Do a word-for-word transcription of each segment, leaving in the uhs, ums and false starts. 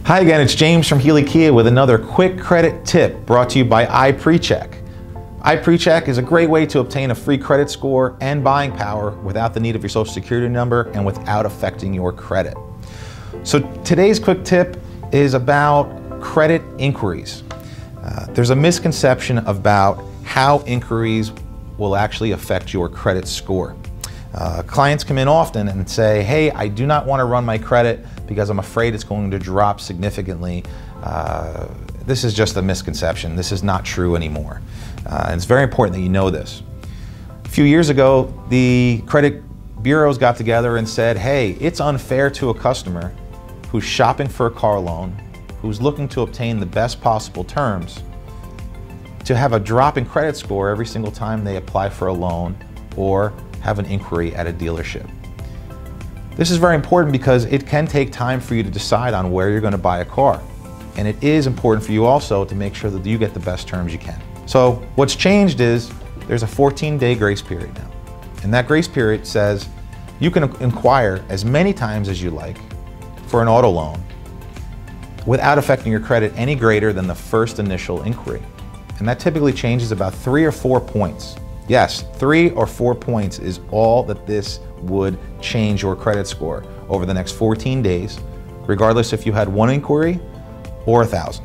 Hi again, it's James from Healy Kia with another quick credit tip brought to you by iPreCheck. iPreCheck is a great way to obtain a free credit score and buying power without the need of your social security number and without affecting your credit. So today's quick tip is about credit inquiries. Uh, there's a misconception about how inquiries will actually affect your credit score. Uh, clients come in often and say, hey, I do not want to run my credit because I'm afraid it's going to drop significantly. Uh, this is just a misconception. This is not true anymore. Uh, and it's very important that you know this. A few years ago, the credit bureaus got together and said, hey, it's unfair to a customer who's shopping for a car loan, who's looking to obtain the best possible terms, to have a drop in credit score every single time they apply for a loan or have an inquiry at a dealership. This is very important because it can take time for you to decide on where you're going to buy a car. And it is important for you also to make sure that you get the best terms you can. So what's changed is there's a fourteen day grace period now. And that grace period says you can inquire as many times as you like for an auto loan without affecting your credit any greater than the first initial inquiry. And that typically changes about three or four points. Yes, three or four points is all that this would change your credit score over the next fourteen days, regardless if you had one inquiry or a thousand.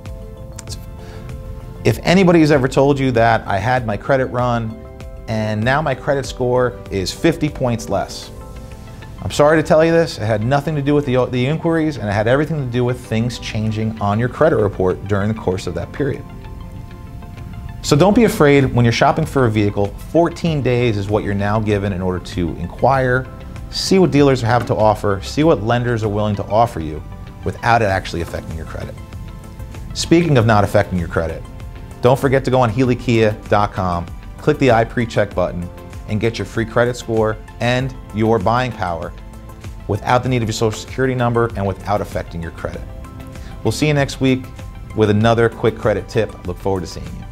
If anybody has ever told you that I had my credit run and now my credit score is fifty points less, I'm sorry to tell you this, it had nothing to do with the, the inquiries, and it had everything to do with things changing on your credit report during the course of that period. So don't be afraid when you're shopping for a vehicle. fourteen days is what you're now given in order to inquire, see what dealers have to offer, see what lenders are willing to offer you without it actually affecting your credit. Speaking of not affecting your credit, don't forget to go on Healy Kia dot com, click the iPreCheck button, and get your free credit score and your buying power without the need of your social security number and without affecting your credit. We'll see you next week with another quick credit tip. Look forward to seeing you.